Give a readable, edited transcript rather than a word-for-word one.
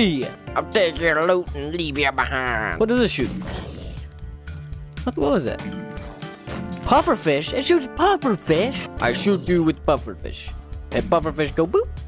me! I'll take your loot and leave you behind. What does it shoot? What was it? Pufferfish? It shoots pufferfish. I shoot you with pufferfish. And pufferfish go boop.